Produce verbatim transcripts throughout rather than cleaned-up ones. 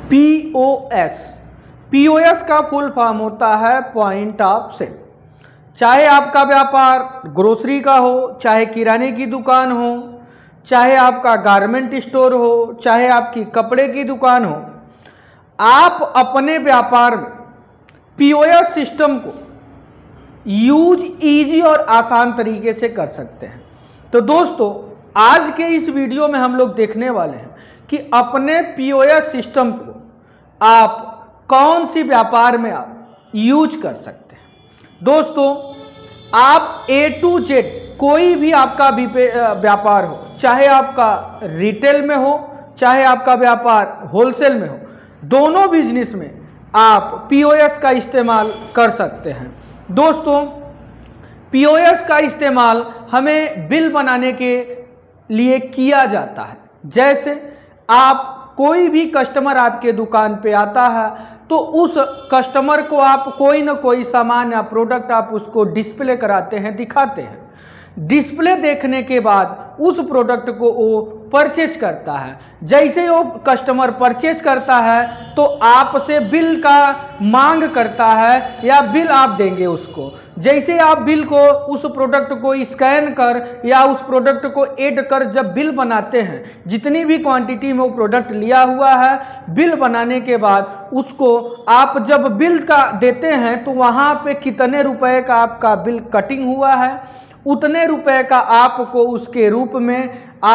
P O S. P O S का full form होता है पॉइंट ऑफ सेल। चाहे आपका व्यापार ग्रोसरी का हो, चाहे किराने की दुकान हो, चाहे आपका गारमेंट स्टोर हो, चाहे आपकी कपड़े की दुकान हो, आप अपने व्यापार में पी ओ एस सिस्टम को यूज इजी और आसान तरीके से कर सकते हैं। तो दोस्तों, आज के इस वीडियो में हम लोग देखने वाले हैं कि अपने पी ओ एस सिस्टम को आप कौन सी व्यापार में आप यूज कर सकते हैं। दोस्तों, आप ए टू जेड कोई भी आपका व्यापार हो, चाहे आपका रिटेल में हो, चाहे आपका व्यापार होलसेल में हो, दोनों बिजनेस में आप पी ओ एस का इस्तेमाल कर सकते हैं। दोस्तों, पी ओ एस का इस्तेमाल हमें बिल बनाने के लिए किया जाता है। जैसे आप कोई भी कस्टमर आपके दुकान पे आता है तो उस कस्टमर को आप कोई ना कोई सामान या प्रोडक्ट आप उसको डिस्प्ले कराते हैं, दिखाते हैं। डिस्प्ले देखने के बाद उस प्रोडक्ट को वो परचेज करता है। जैसे वो कस्टमर परचेज करता है तो आपसे बिल का मांग करता है या बिल आप देंगे उसको। जैसे आप बिल को उस प्रोडक्ट को स्कैन कर या उस प्रोडक्ट को ऐड कर जब बिल बनाते हैं, जितनी भी क्वांटिटी में वो प्रोडक्ट लिया हुआ है, बिल बनाने के बाद उसको आप जब बिल का देते हैं तो वहाँ पे कितने रुपए का आपका बिल कटिंग हुआ है, उतने रुपए का आपको उसके रूप में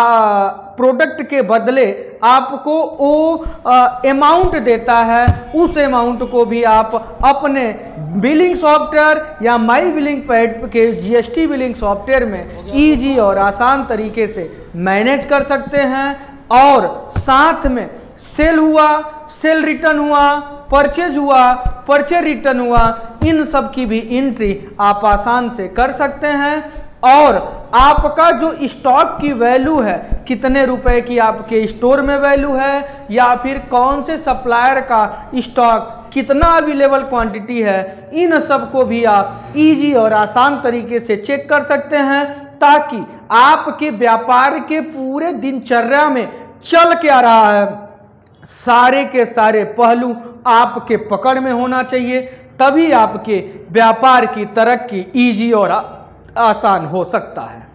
प्रोडक्ट के बदले आपको वो अमाउंट देता है। उस अमाउंट को भी आप अपने बिलिंग सॉफ्टवेयर या माई बिलिंग पैड के G S T billing software में इजी और आसान तरीके से मैनेज कर सकते हैं। और साथ में सेल हुआ, सेल रिटर्न हुआ, परचेज हुआ, परचेज रिटर्न हुआ, इन सब की भी एंट्री आप आसान से कर सकते हैं। और आपका जो स्टॉक की वैल्यू है, कितने रुपए की आपके स्टोर में वैल्यू है या फिर कौन से सप्लायर का स्टॉक कितना अवेलेबल क्वांटिटी है, इन सब को भी आप इजी और आसान तरीके से चेक कर सकते हैं, ताकि आपके व्यापार के पूरे दिनचर्या में चल क्या रहा है, सारे के सारे पहलू आपके पकड़ में होना चाहिए। तभी आपके व्यापार की तरक्की इजी और आसान हो सकता है।